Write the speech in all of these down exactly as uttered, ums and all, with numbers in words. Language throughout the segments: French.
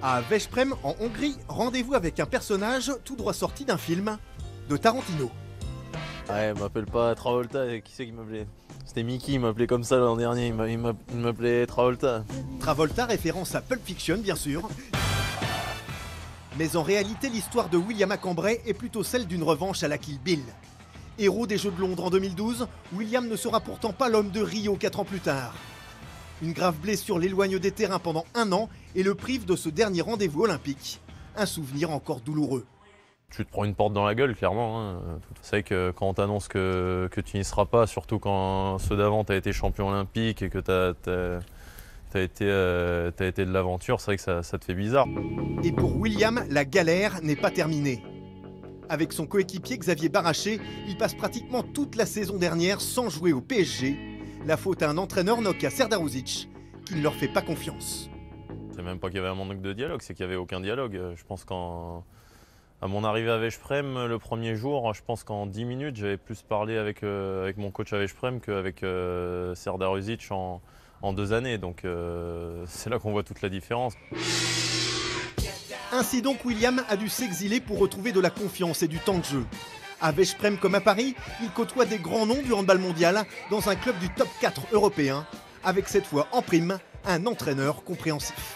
À Veszprém, en Hongrie, rendez-vous avec un personnage tout droit sorti d'un film de Tarantino. Ouais, il m'appelle pas Travolta, qui c'est qui m'appelait? C'était Mickey, il m'appelait comme ça l'an dernier, il m'appelait Travolta. Travolta, référence à Pulp Fiction, bien sûr. Mais en réalité, l'histoire de William à Cambrai est plutôt celle d'une revanche à la Kill Bill. Héros des Jeux de Londres en deux mille douze, William ne sera pourtant pas l'homme de Rio quatre ans plus tard. Une grave blessure l'éloigne des terrains pendant un an et le prive de ce dernier rendez-vous olympique. Un souvenir encore douloureux. Tu te prends une porte dans la gueule, clairement. Hein. C'est vrai que quand on t'annonce que, que tu n'y seras pas, surtout quand ceux d'avant, tu as été champion olympique et que tu as été, euh, t'as été de l'aventure, c'est vrai que ça, ça te fait bizarre. Et pour William, la galère n'est pas terminée. Avec son coéquipier Xavier Baraché, il passe pratiquement toute la saison dernière sans jouer au P S G. La faute à un entraîneur Noka Serdaruzic qui ne leur fait pas confiance. C'est même pas qu'il y avait un manque de dialogue, c'est qu'il n'y avait aucun dialogue. Je pense qu'à mon arrivée à Veszprém, le premier jour, je pense qu'en dix minutes, j'avais plus parlé avec, euh, avec mon coach à Veszprém qu'avec euh, Serdaruzic en, en deux années. Donc euh, c'est là qu'on voit toute la différence. Ainsi donc, William a dû s'exiler pour retrouver de la confiance et du temps de jeu. À Veszprém comme à Paris, il côtoie des grands noms du handball mondial dans un club du top quatre européen, avec cette fois en prime un entraîneur compréhensif.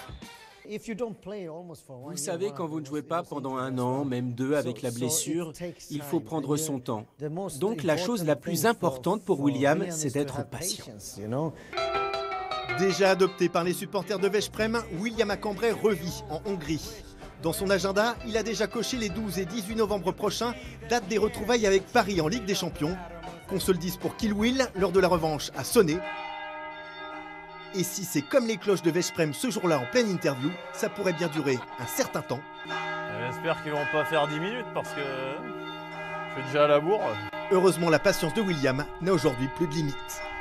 Vous savez, quand vous ne jouez pas pendant un an, même deux avec la blessure, il faut prendre son temps. Donc la chose la plus importante pour William, c'est d'être patient. Déjà adopté par les supporters de Veszprém, William à Cambrai revit en Hongrie. Dans son agenda, il a déjà coché les douze et dix-huit novembre prochains, date des retrouvailles avec Paris en Ligue des Champions. Qu'on se le dise pour Kill Will, l'heure de la revanche a sonné. Et si c'est comme les cloches de Veszprém ce jour-là en pleine interview, ça pourrait bien durer un certain temps. J'espère qu'ils vont pas faire dix minutes parce que je suis déjà à la bourre. Heureusement, la patience de William n'a aujourd'hui plus de limites.